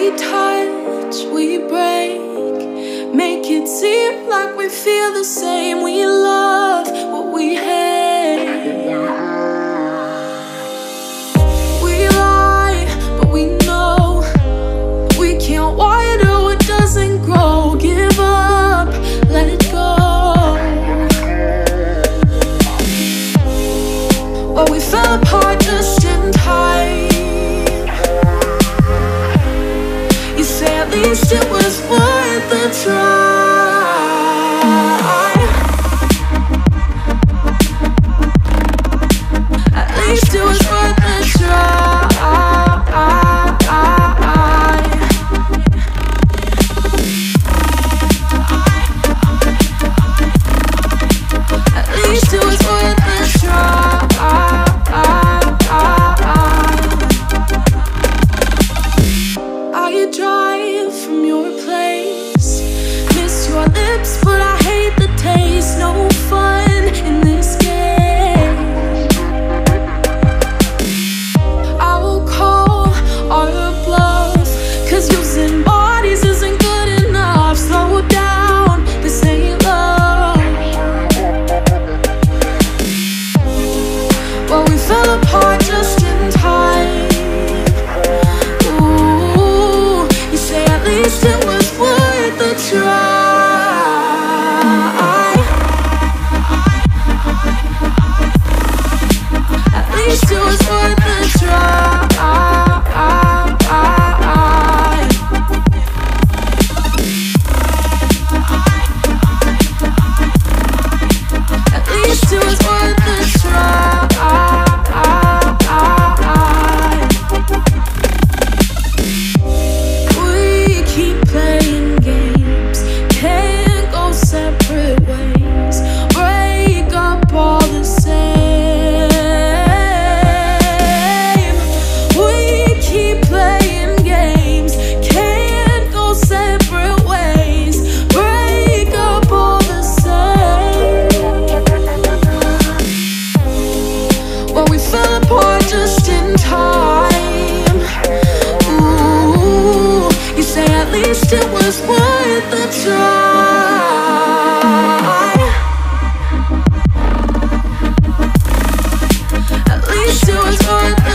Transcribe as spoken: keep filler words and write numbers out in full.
We touch, we break, make it seem like we feel the same. We love what we hate. We lie, but we know we can't water what doesn't grow. Give up, let it go. Well, we fell apart just in time. You say at least it was worth a try. At least it was worth a try. At least it was worth a try. I drive from your place, miss your lips, but I hate the taste. No fun in this game. I will call our bluff, cause using bodies isn't good enough. Slow down, this ain't love. Well, we fell apart just in time. At least it was worth a try. At least it was worth a try. At least it was worth a try. It was worth a try. At least it was worth